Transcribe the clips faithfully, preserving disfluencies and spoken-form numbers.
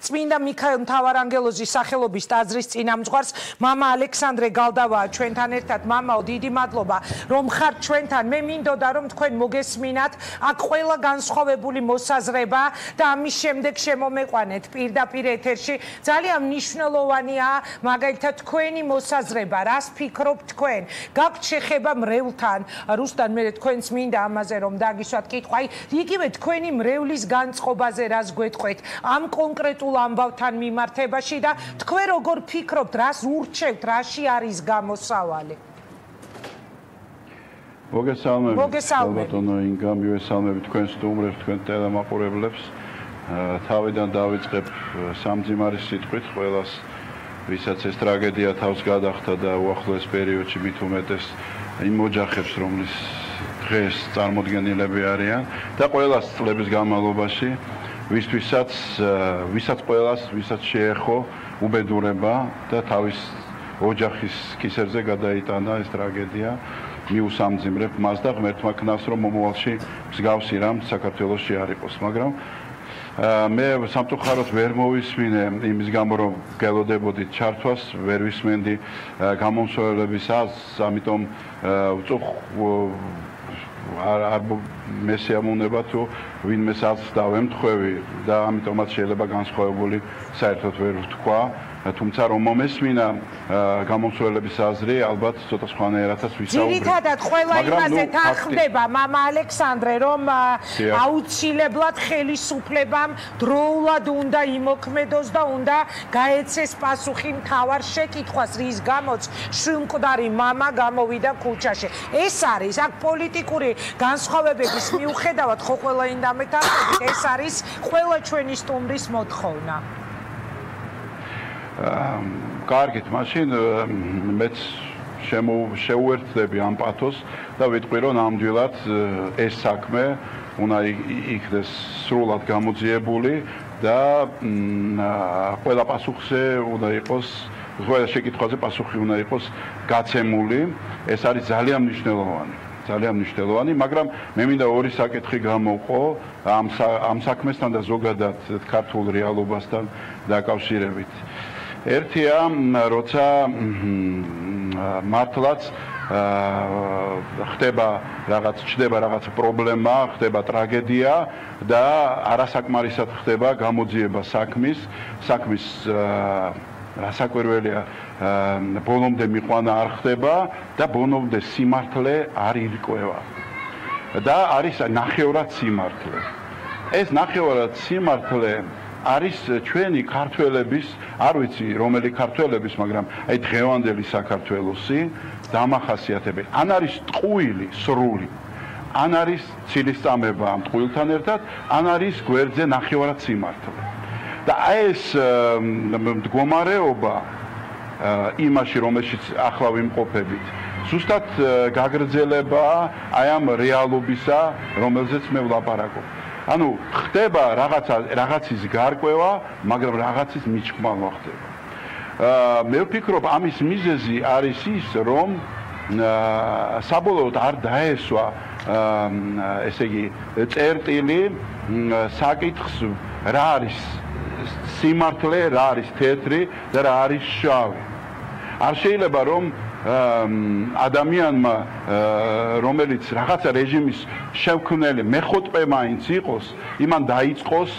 წმინდა მიქაელ მთავარანგელოზის სახელობის ტაძრის წინამძღვარს მამა ალექსანდრე გალდავაა ჩვენთან ერთად. მამაო, დიდი მადლობა რომ ხართ ჩვენთან. მე მინდოდა რომ თქვენ მოგესმინათ აქ ყველა განსხვავებული მოსაზრება და ამის შემდეგ შემომეყვანეთ პირდაპირ ეთერში. ძალიან მნიშვნელოვანია მაგალითად თქვენი მოსაზრება, რას ფიქრობთ თქვენ? გაქვთ შეხება მრევლთან? რუსტან, მე თქვენს მინდა ამაზე რომ დაგისვათ კითხვა. აი, იგივე თქვენი მრევლის განწყობაზე რას გვეტყვეთ ამ კონკრეტულ ამბავთან მიმართებაში და თქვენ როგორ ფიქრობთ, რას ურჩევთ, რაში არის გამოსავალი? მოგესალმებით. მოგესალმებით. ბატონო ინგა, მივესალმებით თქვენ სტუმრებს, თქვენ ტელემაყურებლებს. თავიდან დავიწყებ სამძიმარის სიტყვით ყველას, ვისაც ეს ტრაგედია თავს გადახდა და უახლოეს პერიოდში მით უმეტეს იმ ოჯახებს, რომლის დღეს წარმოდგენილები არიან და ყველას წლების განმავლობაში, ვისთვისაც ვისაც ყველას, ვისაც შეეხო უბედურება და თავის ოჯახის კისერზე გადაიტანა ეს ტრაგედია, მიუსამძიმრებ მას და ღმერთმა ქნავს, რომ მომავალში მსგავსი რამ საქართველოში არ იყოს, მაგრამ მე სამწუხაროდ ვერ მოვისმინე იმის გამო, რომ გელოდებოდით ჩართვას, ვერ ვისმენდი გამომსვლელების აზრს, ამიტომ უწუხ არ მესიამოვნება თუ ვინმეს აზრს დავემთხვევი და ამიტომაც შეიძლება განსხვავებული საერთოდ ვერ ვთქვა. თუმცა რომ მომესმინა გამომსვლელების აზრი, ალბათ ცოტა სხვანაირადაც ვისაუბრებ. ძირითადად ყველა იმაზე თანხმდება მამა ალექსანდრე, რომ აუცილებლად ხელისუფლებამ დროულად უნდა იმოქმედოს და უნდა გაეცეს პასუხი მთავარ შეკითხვას, რის გამოც შვილმკვდარი მამა გამოვიდა ქუჩაში. ეს არის აქ პოლიტიკური განსხვავებების მიუხედავად, ხო ყველა ინდა მეთანხმებით, ეს არის ყველა ჩვენი სტუმრის მოთხოვნა. კარგით, მაშინ მეც შემოუერთდები ამ პათოს და ვიტყვი, რომ ნამდვილად ეს საქმე უნდა იქნეს სრულად გამოძიებული და ყველა პასუხზე უნდა იყოს, ყველა შეკითხვაზე პასუხი უნდა იყოს გაცემული. ეს არის ძალიან მნიშვნელოვანი. ძალიან მნიშვნელოვანი, მაგრამ მე მინდა ორი საკითხი გამოვყო ამ ამ საქმესთან და ზოგადად ქართულ რეალობასთან დაკავშირებით. ერთია, როცა მართლაც ხდება რაღაც ჩდება რაღაც პრობლემა, ხდება ტრაგედია და არასაკმარისად ხდება გამოძიება საქმის, საქმის რასაკვირველია ბოლომდე მიყვანა არ ხდება და ბოლომდე სიმართლე არ ირკვევა. და არის ნახევრად სიმართლე. ეს ნახევრად სიმართლე არის ჩვენი ქართველების, არ ვიცი რომელი ქართველების, მაგრამ აი დღევანდელი საქართველოსი დამახასიათებელი. ან არის ტყუილი, სრული, ან არის ცილისწამება ამ ტყუილთან ერთად, ან არის გვერდზე ნახევრად სიმართლე. და ეს მდგომარეობა იმაში, რომელშიც ახლა ვიმყოფებით, ზუსტად გაგრძელება აი ამ რეალობისა, რომელზეც მე ვლაპარაკობ. ანუ ხდება რაღაცა რაღაცის გარკვევა, მაგრამ რაღაცის მიჭკმალვა ხდება. მე ვფიქრობ, ამის მიზეზი არის ის, რომ საბოლოოდ არ დაესვა ესე იგი წერტილი საკითხს, რა არის სიმართლე, რა არის თეთრი და რა არის შავი. არ შეიძლება რომ ადამიანმა, რომელიც რაღაცა რეჟიმის შემქმნელი მეხუთმე მაინც იყოს, იმან დაიწყოს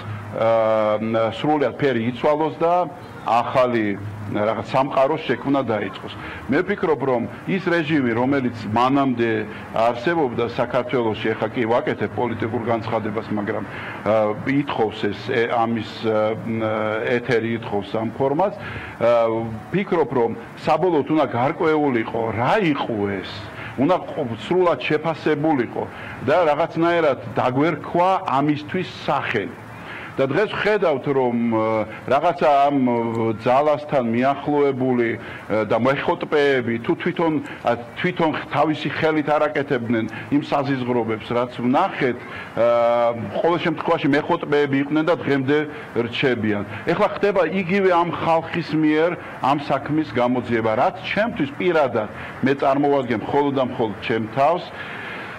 სრულად ფერი იცვალოს და ახალი რაღაც სამყაროს შექმნა დაიწყოს. მე ვფიქრობ, რომ ის რეჟიმი, რომელიც მანამდე არსებობდა საქართველოში, ეხლა კი ვაკეთებ პოლიტიკურ განცხადებას, მაგრამ ითხოვს ეს ამის ეთერი ითხოვს ამ ფორმას, ვფიქრობ, რომ საბოლოოდ უნდა გარკვეულიყო, რა იყო ეს. უნდა სრულად შეფასებულიყო და რაღაცნაირად დაგვერქვა ამისთვის სახელი. და დღეს ვხედავთ, რომ რაღაცა ამ ძალასთან მიახლოებული და მეხოტბეები თუ თვითონ თვითონ თავისი ხელით არაკეთებდნენ იმ საზიზღრობებს, რაც ვნახეთ, ყოველ შემთხვევაში მეხოტბეები იყვნენ და დღემდე რჩებიან. ეხლა ხდება იგივე ამ ხალხის მიერ ამ საქმის გამოძიება, რაც ჩემთვის პირადად მე წარმოვადგენ მხოლოდ და მხოლოდ ჩემ თავს.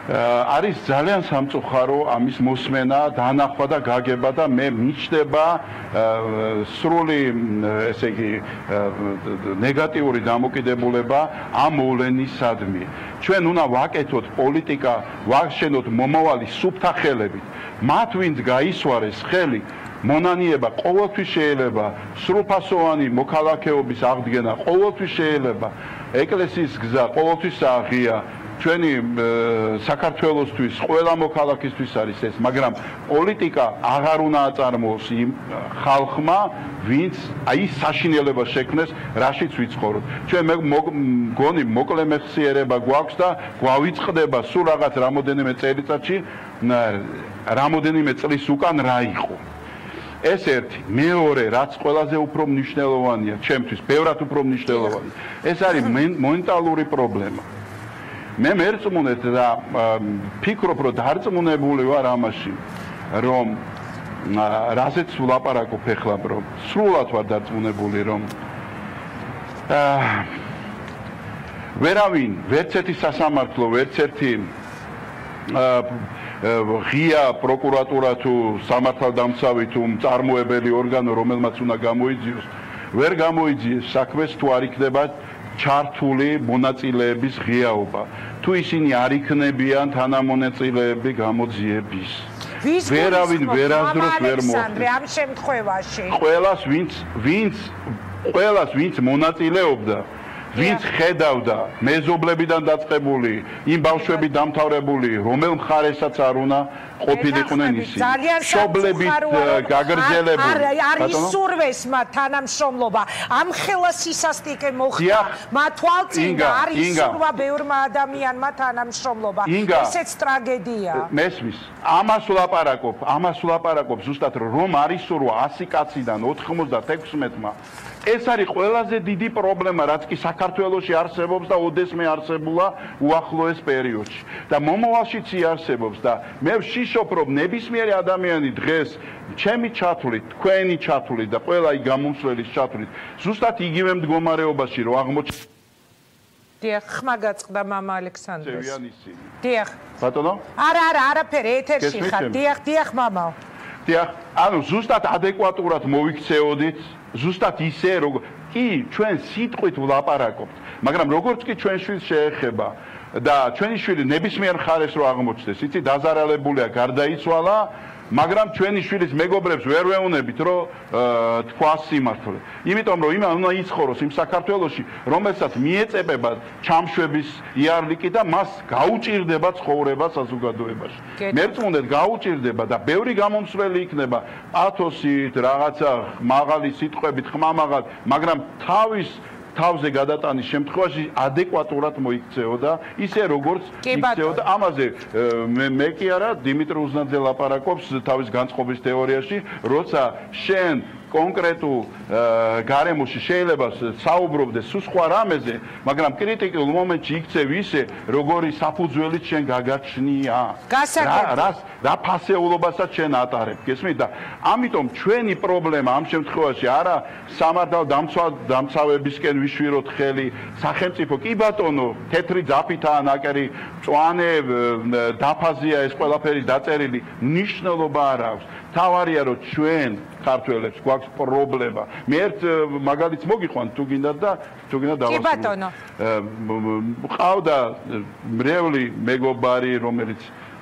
არის ძალიან სამწუხარო ამის მოსმენა, დანახვა და გაგება და მე მიჩნდება სრული ესე იგი ნეგატიური დამოკიდებულება ამ მოვლენისადმი. ჩვენ უნდა ვაკეთოთ პოლიტიკა, ვახშენოთ მომავალი სუფთა ხელებით. მათ ვინც გაისვარეს ხელი მონანიება ყოველთვის შეიძლება, სრულფასოვანი მოქალაქეობის აღდგენა ყოველთვის შეიძლება, ეკლესიის გზა ყოველთვის აღია. ჩვენი საქართველოსთვის, ყველა მოქალაქისთვის არის ეს, მაგრამ პოლიტიკა აღარ უნდა აწარმოოს იმ ხალხმა, ვინც აი საშინელება შექმნეს, რაშიც ვიცხოვროთ. ჩვენ მგონი მოკლე მეხსიერება გვაქვს და გვავიწყდება სულ რაღაც რამოდენიმე წელიწადში, რამოდენიმე წლის უკან რა იყო. ეს ერთი, მეორე, რაც ყველაზე უფრო მნიშვნელოვანია, ჩემთვის, ბევრად უფრო მნიშვნელოვანი. ეს არის მენტალური პრობლემა. მე მერწმუნეთ და ფიქრობ, რომ დარწმუნებული ვარ ამაში, რომ რაზეც ვლაპარაკობ ახლა, რომ სრულად ვარ დარწმუნებული, რომ ვერავინ, ვერც ერთი სასამართლო, ვერც ერთი ღია პროკურატურა თუ სამართალდამცავი თუ მწარმოებელი ორგანო, რომელმაც უნდა გამოიძიოს, ვერ გამოიძიეს საქმეს თუ არ იქნება ჩართული მონაწილეების ღიაობა. თუ ისინი არ იქნებიან თანამონაწილეები გამოძიების. ვერავინ ვერასდროს ვერ მოხდეს ამ შემთხვევაში. ყველას ვინც ვინც ყველას ვინც მონაწილეობდა, ვინც ხედავდა მეზობლებიდან დაწყებული, იმ ბავშვები დამთავრებული, რომელ მხარესაც არ უნდა ყოფილიყვნენ ისინი. მშობლებით გაგრძელებული. არის სურვესმა თანამშრომლობა. ამ ხელა სისასტიკე მოხდა. მათ თვალწინა არის სურვა ბევრმა ადამიანმა თანამშრომლობა. ესეც ტრაგედია. მესმის. ამას ვლაპარაკობ, ამას ვლაპარაკობ ზუსტად რომ არის სურვა ასი კაციდან ოთხმოცდათექვსმეტმა. ეს არის ყველაზე დიდი პრობლემა, რაც კი საქართველოში არსებობს და ოდესმე არსებულა უახლოეს პერიოდში. და მომავალშიც იარსებობს და მე ვშიშობ, რომ ნებისმიერი ადამიანი დღეს ჩემი ჩათვლით, თქვენი ჩათვლით და ყველა ის გამომსვლელის ჩათვლით, ზუსტად იგივე მდგომარეობაში რო აღმოჩნდა. დიახ, ხმა გაწყდა მამა ალექსანდრეს. ზევიანისი. დიახ. ბატონო? არა, არა, არაფერი, ეთერში ხარ. დიახ, დიახ, მამაო. დიახ, ანუ ზუსტად ადეკვატურად მოიქცეოდით, ზუსტად ისე როგორ კი ჩვენ სიტყვით ვლაპარაკობთ, მაგრამ როგორც კი ჩვენ შვილს შეეხება და ჩვენი შვილი ნებისმიერ მხარეს რო აღმოჩნდეს, იცი დაზარალებულია, გარდაიცვალა, მაგრამ ჩვენი შვილის მეგობრებს ვერ ვეუნებით, რომ თქვა სიმართლე. იმიტომ რომ იმან უნდა იცხოვროს იმ საქართველოში, რომელსაც მიეწებება ჩამშვების იარლიკი და მას გაუჭირდება ცხოვრება საზოგადოებაში. მერწმუნდეთ გაუჭირდება და ბევრი გამომსვლელი იქნება პათოსით, რაღაცა მაღალი სიტყვებით, ხმამაღალ, მაგრამ თავის თავზე გადატანის შემთხვევაში ადეკვატურად მოიქცეოდა, ისე როგორც იქცეოდა. ამაზე მე მე კი არა, დიმიტრი უზნაძე ლაპარაკობს თავის განწყობის თეორიაში, როცა შენ კონკრეტულ გარემოში შეიძლება საუბრობდეს სულ სხვა რამეზე, მაგრამ კრიტიკულ მომენტში იქცევ ისე, როგორი საფუძველით შენ გაგაჩნია. რას რა ფასეულობასაც შენ ატარებ, გესმით? და ამიტომ ჩვენი პრობლემა ამ შემთხვევაში არა სამართალ დამცავებისკენ ვიშვიროთ ხელი, სახელმწიფო კი ბატონო, თეთრი ძაფითაა ნაკერი, მწვანე დაფაზია ეს ყველაფერი დაწერილი, მნიშვნელობა არ აქვს. თავარია რომ ჩვენ ქართველებს გვაქვს პრობლემა. მე ერთ მაგალითს მოგიყვანთ თუ გინდათ და თუ გინდათ დავასრულო. კი ბატონო. ყავდა მრევლი მეგობარი, რომელიც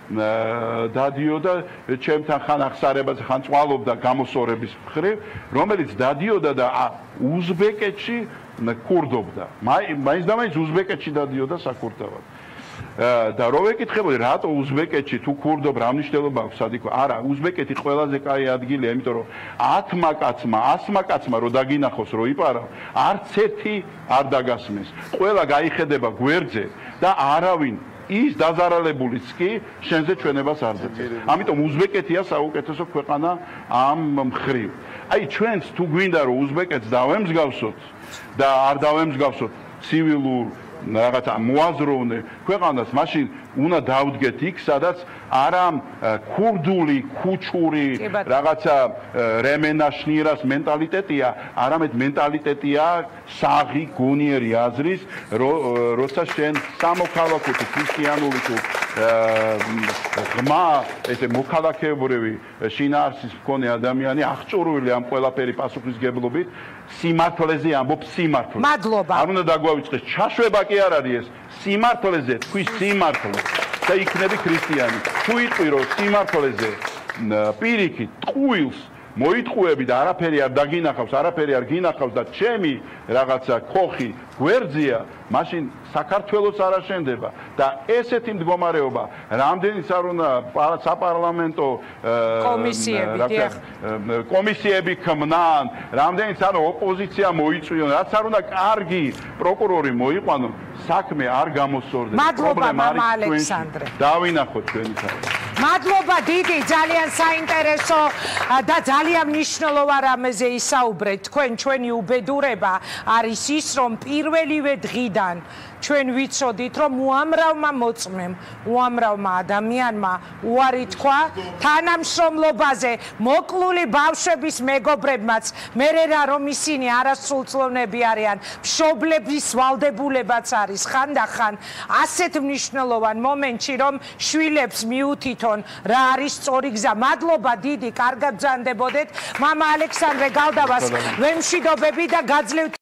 დადიოდა ჩემთან ხან ახსარებაზე, ხან წვალობდა გამოსორების მხრივ, რომელიც დადიოდა და უზბეკეთში კურდობდა. მაინც და მაინც უზბეკეთში დადიოდა საკურდავად. და რო ვეკითხებოდი რატო უზბეკეთში თუ კურდობ რა მნიშვნელობა აქვს სადიქო? არა, უზბეკეთი ყველაზე კაი ადგილია, იმიტომ რომ ათმა კაცმა, ასმა კაცმა რო დაგინახოს რო იპარავ, არც ერთი არ დაგასმეს. ყველა გაიხედება გვერდზე და არავინ ის დაზარალებულიც კი შენზე ჩვენებას არ ძებს. ამიტომ უზბეკეთია საუკეთესო ქვეყანა ამ მხრივ. აი ჩვენც თუ გვინდა რომ უზბეკეთს დავემსგავსოთ და არ დავემსგავსოთ ცივილურ რაღაცა მოაზროვნე ქვეყანას, მაშინ უნდა დავდგეთ იქ, სადაც არა ქურდული, ქუჩური, რაღაცა რემენაშნიერას მენტალიტეტია, არამედ მენტალიტეტია საღი, გონიერი აზრის, როცა შენ სამოქალაქო თუ ქრისტიანული თუ ღმა, ესე მოქალაქეობრივი შინაარსის მქონე ადამიანი აღჭურვილი ამ ყველაფერი პასუხისგებლობით სიმართლეზე ამბობს სიმართლეს. მადლობა. არ უნდა დაგვავიწყდეს ჩაშვება კი არ არის ეს სიმართლეზე, თქვი სიმართლე და იქნები ქრისტიანი. თუ იტყვი რომ სიმართლეზე პირიქით ტყუილს მოიტყუები და არაფერი არ დაგინახავს, არაფერი არ გინახავს და ჩემი რაღაცა ქოხი გვერდზეა, მაშინ საქართველოს არ აშენდება და ესეთი მდგომარეობა რამდენიც არ უნდა საპარლამენტო კომისიები დიახ კომისიები ქმნან, რამდენიც არ ოპოზიცია მოიწვიონ, რაც არ უნდა კარგი პროკურორი მოიყვანონ, საქმე არ გამოსწორდება. მადლობა მამა ალექსანდრე. დავინახოთ ჩვენი საქმე. მადლობა დიდი, ძალიან საინტერესო და ძალიან მნიშვნელოვან რამეზე ისაუბრეთ. თქვენ ჩვენი უბედურება არის ის, რომ პირველივე დღიდან ჩვენ ვიცოდით, რომ უამრავმა მოწმემ, უამრავმა ადამიანმა უარი თქვა თანამშრომლობაზე, მოკლული ბავშვების მეგობრებმაც, მერე რა რომ ისინი არასრულწლოვნები არიან, მშობლების ვალდებულებაც არის ხანდახან ასეთ მნიშვნელოვან მომენტში, რომ შვილებს მიუთითონ რა არის სწორი გზა. მადლობა დიდი, კარგად ბრძანდებოდეთ. მამა ალექსანდრე გალდავას ვემშვიდობები და გაძლევთ